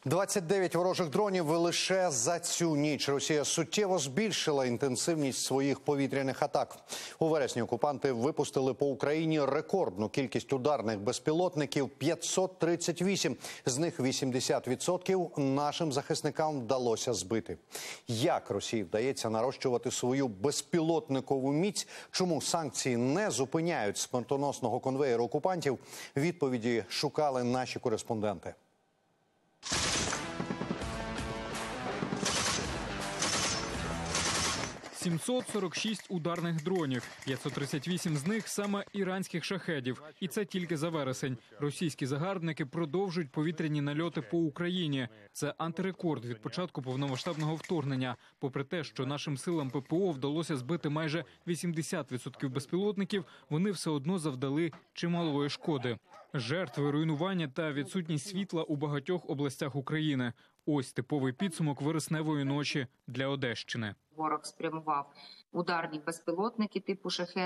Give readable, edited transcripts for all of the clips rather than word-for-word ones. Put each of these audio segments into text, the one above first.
29 ворожих дронів лише за цю ніч. Росія суттєво збільшила інтенсивність своїх повітряних атак. У вересні окупанти випустили по Україні рекордну кількість ударних безпілотників – 538. З них 80% нашим захисникам вдалося збити. Як Росії вдається нарощувати свою безпілотникову міць? Чому санкції не зупиняють смертоносного конвеєру окупантів? Відповіді шукали наші кореспонденти. – 746 ударних дронів, 538 з них саме іранських шахедів. І це тільки за вересень. Російські загарбники продовжують повітряні нальоти по Україні. Це антирекорд від початку повномасштабного вторгнення. Попри те, що нашим силам ППО вдалося збити майже 80% безпілотників, вони все одно завдали чималої шкоди. Жертви, руйнування та відсутність світла у багатьох областях України. Ось типовий підсумок вересневої ночі для Одещини. Ворог спрямував ударні безпілотники типу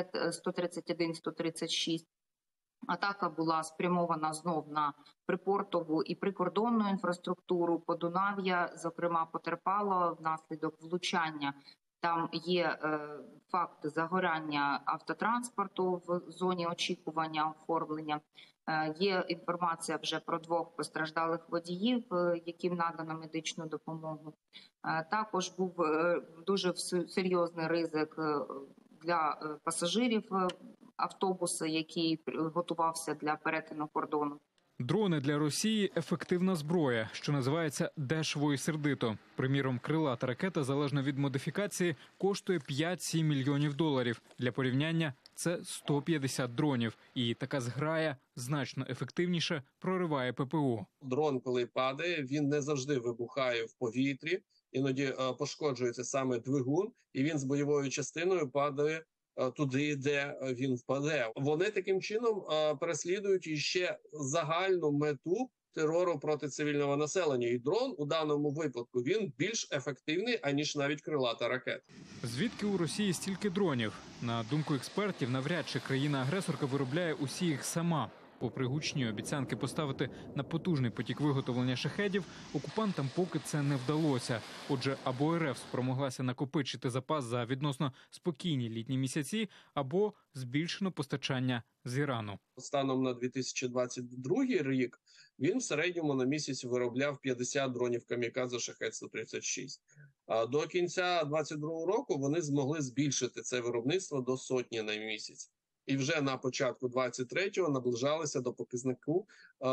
«Шахед-131-136». Атака була спрямована знов на припортову і прикордонну інфраструктуру Подунав'я. Зокрема, потерпало внаслідок влучання. Там є факт загорання автотранспорту в зоні очікування оформлення. Є інформація вже про 2 постраждалих водіїв, яким надано медичну допомогу. Також був дуже серйозний ризик для пасажирів автобуса, який готувався для перетину кордону. Дрони для Росії – ефективна зброя, що називається дешево і сердито. Приміром, крилата ракета, залежно від модифікації, коштує 5-7 мільйонів доларів. Для порівняння – це 150 дронів. І така зграя значно ефективніше прориває ППО. Дрон, коли падає, він не завжди вибухає в повітрі. Іноді пошкоджується саме двигун, і він з бойовою частиною падає туди, де він впаде. Вони таким чином переслідують іще загальну мету терору проти цивільного населення. І дрон у даному випадку він більш ефективний, аніж навіть крилата ракета. Звідки у Росії стільки дронів? На думку експертів, навряд чи країна-агресорка виробляє усі їх сама. Попри гучні обіцянки поставити на потужний потік виготовлення шахедів, окупантам поки це не вдалося. Отже, або РФ спромоглася накопичити запас за відносно спокійні літні місяці, або збільшено постачання з Ірану. Станом на 2022 рік він в середньому на місяць виробляв 50 дронів камікадзе «Шахед-136». А до кінця 2022 року вони змогли збільшити це виробництво до 100 на місяць. І вже на початку 23-го наближалися до показнику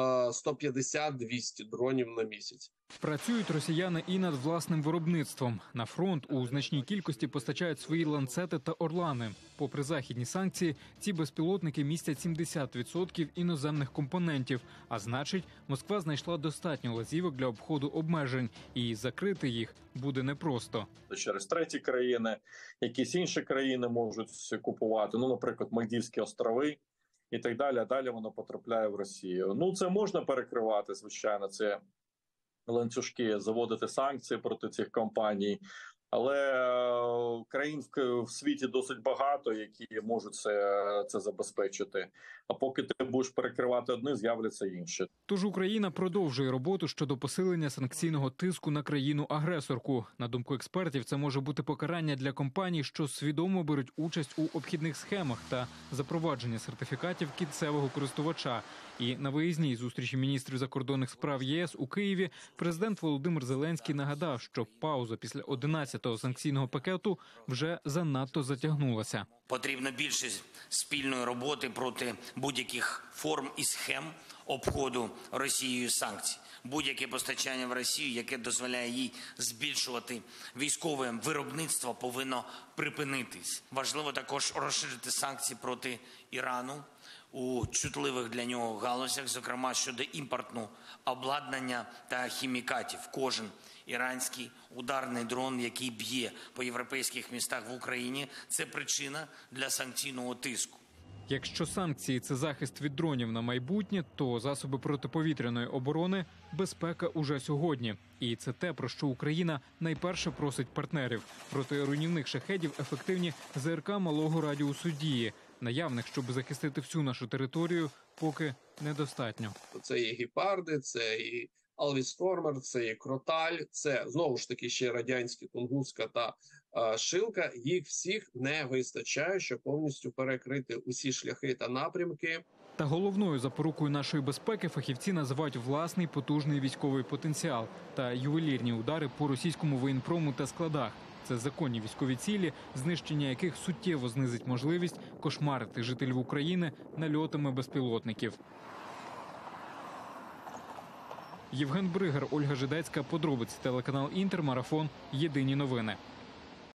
150-200 дронів на місяць. Працюють росіяни і над власним виробництвом. На фронт у значній кількості постачають свої ланцети та орлани. Попри західні санкції, ці безпілотники містять 70% іноземних компонентів. А значить, Москва знайшла достатньо лазівок для обходу обмежень. І закрити їх буде непросто. Через треті країни, якісь інші країни можуть купувати, наприклад, Мальдівські острови і так далі. А далі воно потрапляє в Росію. Це можна перекривати, звичайно, це ланцюжки, заводити санкції проти цих компаній. Але країн в світі досить багато, які можуть це забезпечити. А поки ти будеш перекривати одні, з'являться інші. Тож Україна продовжує роботу щодо посилення санкційного тиску на країну-агресорку. На думку експертів, це може бути покарання для компаній, що свідомо беруть участь у обхідних схемах та запровадження сертифікатів кінцевого користувача. І на виїзній зустрічі міністрів закордонних справ ЄС у Києві президент Володимир Зеленський нагадав, що пауза після 11-го санкційного пакету вже занадто затягнулася. Потрібно більше спільної роботи проти будь-яких форм і схем обходу Росією санкцій. Будь-яке постачання в Росію, яке дозволяє їй збільшувати військове виробництво, повинно припинитись. Важливо також розширити санкції проти Ірану у чутливих для нього галузях, зокрема щодо імпортного обладнання та хімікатів. Кожен іранський ударний дрон, який б'є по європейських містах в Україні, це причина для санкційного тиску. Якщо санкції – це захист від дронів на майбутнє, то засоби протиповітряної оборони – безпека уже сьогодні. І це те, про що Україна найперше просить партнерів. Проти руйнівних шахедів ефективні ЗРК малого радіусу дії. Наявних, щоб захистити всю нашу територію, поки недостатньо. Це і гепарди, це і Алвістормер, це є Кроталь, це знову ж таки ще радянські Тунгуска та Шилка. Їх всіх не вистачає, щоб повністю перекрити усі шляхи та напрямки. Та головною запорукою нашої безпеки фахівці називають власний потужний військовий потенціал та ювелірні удари по російському воєнпрому та складах. Це законні військові цілі, знищення яких суттєво знизить можливість кошмарити жителів України нальотами безпілотників. Євген Бригар, Ольга Жидецька, подробиці, телеканал Інтер, Марафон, Єдині новини.